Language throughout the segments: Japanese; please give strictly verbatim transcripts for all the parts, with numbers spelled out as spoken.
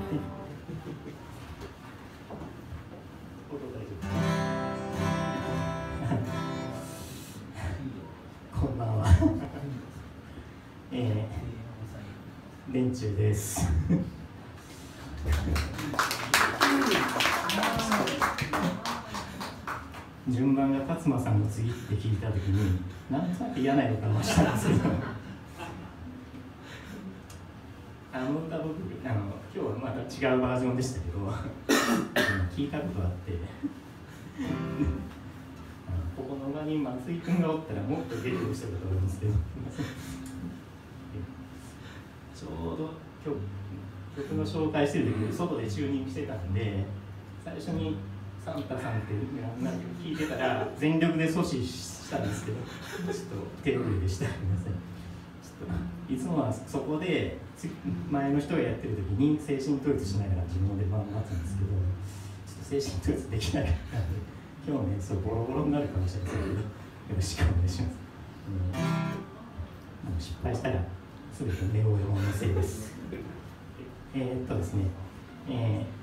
こんばんは。えー、連中です。順番が勝間さんの次って聞いたときに、なんとなく嫌な予感はしたんですけど、あの歌僕、あの今日はまた違うバージョンでしたけど、聞いたことあって、ここの場に松井君がおったらもっとゲットしたことがあるんですけど、ちょうど今日曲の紹介してる時に外でチューニングしてたんで、最初にサンタさんって何か聞いてたら全力で阻止したんですけど、ちょっと手遅れでした。ごめんなさい。ちょっといつもはそこで前の人がやってる時に精神統一しながら自分の出番を待つんですけど、ちょっと精神統一できなかったんで、今日ね、そうボロボロになるかもしれませんけど、よろしくお願いします。うん、失敗したら全てネオヨモのせいです。えー、っとですね、えー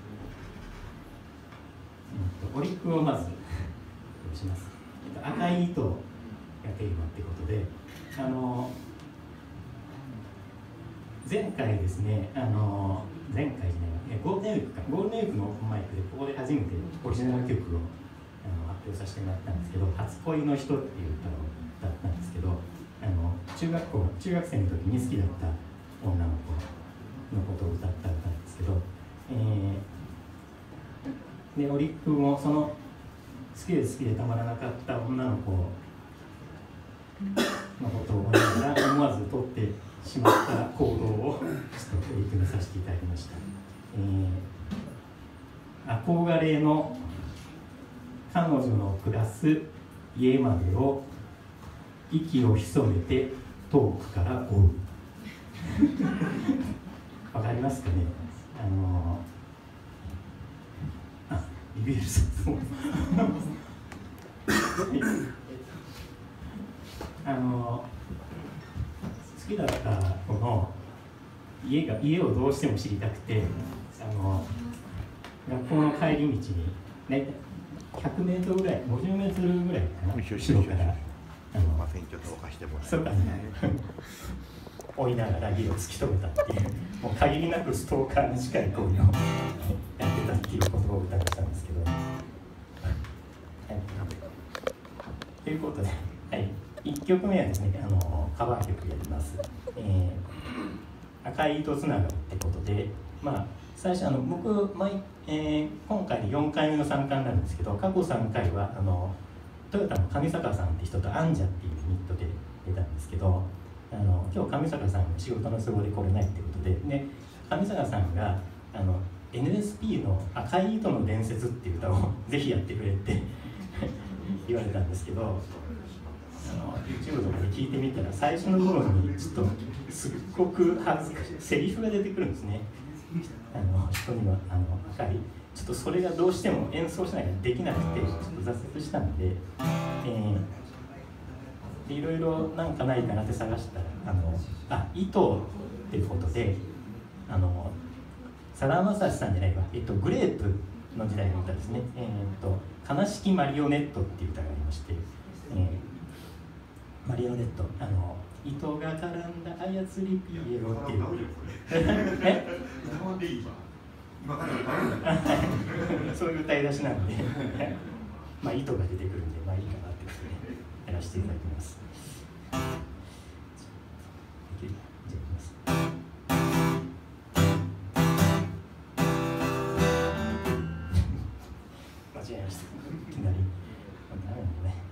オリックをまずします。赤い糸がテーマってことで、あの前回ですね、あの前回じゃないゴールデンウィークかゴールデンウィークのオープンマイクでここで初めてオリジナル曲をあの発表させてもらったんですけど、初恋の人っていう歌を歌ったんですけど、あの中学校中学生の時に好きだった女の子のことを歌った歌なんですけど、えーでオリックもその好きで好きでたまらなかった女の子のことを思いながら思わず取ってしまった行動をちょっと取り組みさせていただきました。えー、憧れの彼女の暮らす家までを息を潜めて遠くから追う。わかりますかね。あのーリビエルさんあの好きだった子の家が家をどうしても知りたくて、あの学校の帰り道にねひゃくメートルぐらいごじゅうメートルぐらいかな後ろからあのませんちょっとお貸してもらえそうかね追いながら家を突き止めたっていう、もう限りなくストーカーに近い行為をやってたっていうことを歌ったんですけど、はい、ということで、はい、いっきょくめはですね、あのカバー曲やります、えー、赤い糸つながりってことで、まあ最初あの僕毎、えー、今回でよんかいめの参加になるんですけど、過去さんかいはあのトヨタの上坂さんって人とアンジャっていうユニットで出たんですけど、あの今日上坂さんが仕事の都合で来れないってことで、ね、上坂さんがあの エヌエスピー の「赤い糸の伝説」っていう歌をぜひやってくれって言われたんですけど、あの YouTube とかで聞いてみたら最初の頃にちょっとすっごく恥ずかしいセリフが出てくるんですね。あの人にはあの赤いちょっとそれがどうしても演奏しなきゃできなくてちょっと挫折したので、えーでいろいろなんかないかなって探したら、あのあ糸っていうことで、あのさだまさしさんじゃないわ、えっと、グレープの時代の歌ですね、えー、っと悲しきマリオネットっていう歌がありまして、えー、マリオネット、あの糸が絡んだ操りピエロっていうえそういう歌い出しなんでまあ糸が出てくるんで、まあいいかなってことでやらせていただきます。間違えました。いきなり。ダメなんだね。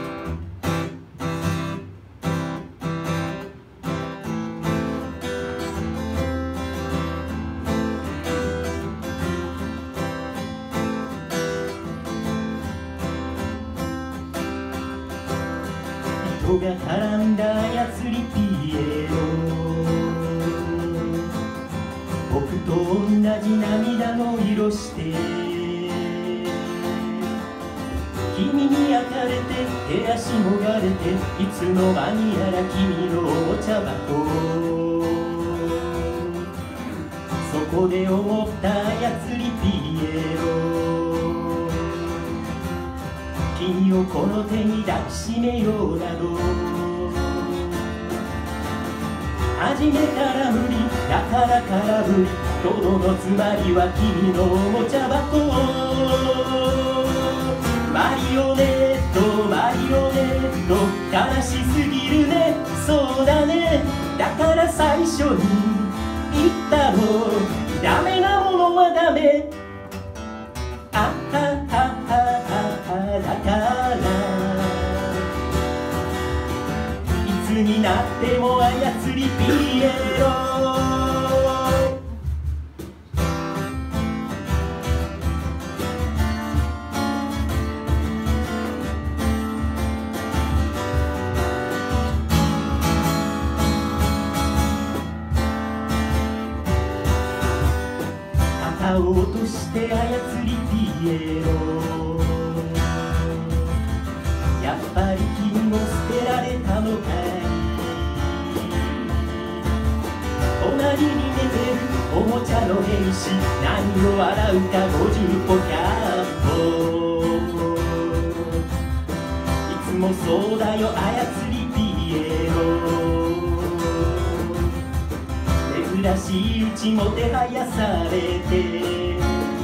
糸が絡んだ操りピエロ、僕と同じ涙の色して君に焼かれて照らしもがれて、いつの間にやら君のお茶箱、そそこで思ったやつりピエロ、君をこの手に抱きしめようなど初めから無理だから空振り、とどのつまりは君のおもちゃ箱、マリオネットマリオネット悲しすぎるね、そうだね、だから最初に言ったろ、ダメなものはダメ、あははははだからいつになっても操りピエロ、肩を落として操りピエロ、やっぱり君も捨てられたのかい、隣に寝てるおもちゃの兵士、何を洗うかごじゅっぽひゃっぽ、いつもそうだよ操りピエロ、珍しいうちもてはやされて、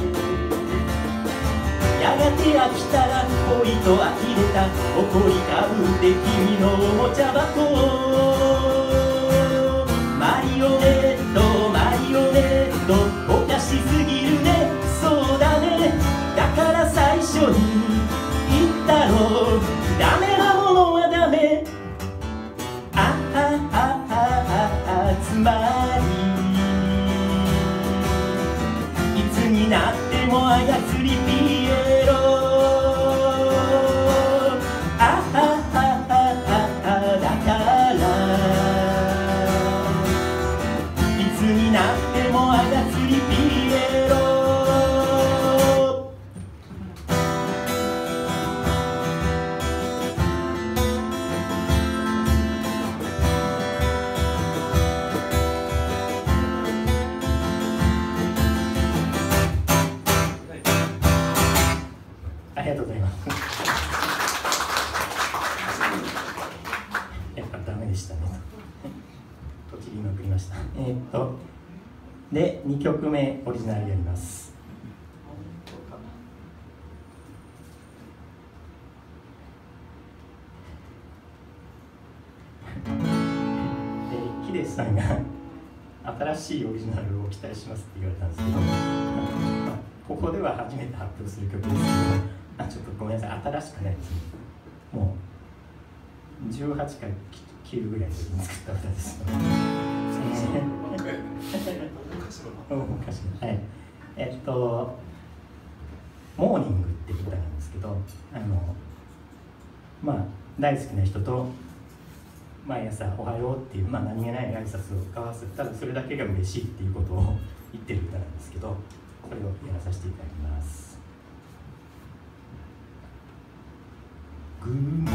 やがて飽きたら恋と呆れた、誇りかぶって君のおもちゃ箱、マリオネットマリオネットおかしすぎるね、そうだね、だから最初に言ったろ、ダメなものはダメ、あははははつまりいつになっても操りピエロ、あははははだからいつになっても操りピエロ、ありがとうございます。やっぱダメでしたね。とちりまくりました。えー、っとでにきょくめオリジナルやります。でヒデさんが新しいオリジナルを期待しますって言われたんですけど、まあ、ここでは初めて発表する曲ですけど、あちょっとごめんなさい、新しくないですね。もうじゅうはちかきゅうぐらいの時に作った歌ですので、昔のはい、えっと「モーニング」っていう歌なんですけど、あのまあ大好きな人と毎朝「おはよう」っていう、まあ、何気ない挨拶を交わす、ただそれだけが嬉しいっていうことを言ってる歌なんですけど、これをやらさせていただきます。Good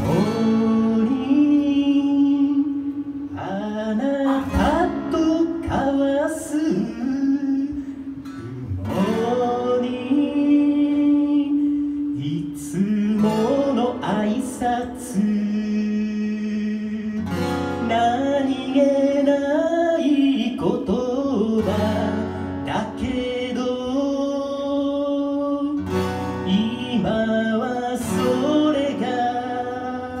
morning あなたと交わす Good morning いつもの挨拶、何気ない言葉だけど今はそれが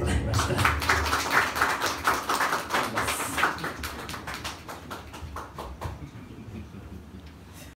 ざいました。